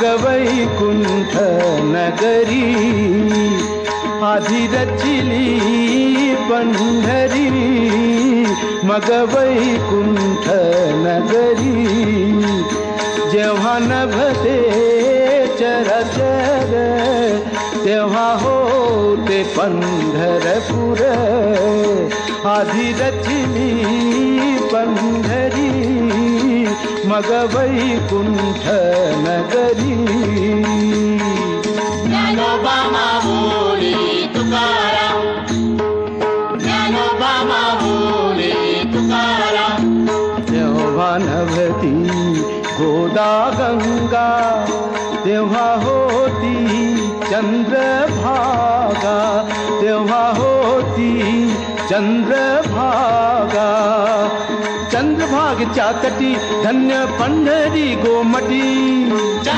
मग वैकुंठ नगरी आधी रचिली पंढरी मग वैकुंठ नगरी जेव्हा नभते चराचर तेव्हा होते पंढरपूर आधी रचिली पंढरी मग वैकुंठ नगरी ज्ञानोबा माऊली तुकाराम ज्ञानोबा माऊली तुकाराम तेव्हा नभती गोदा गंगा तेव्हा होती चंद्रभागा तेव्हा होती चंद्रभागा चंद्रभागेच्या तटी धन्य पंढरी गोमटी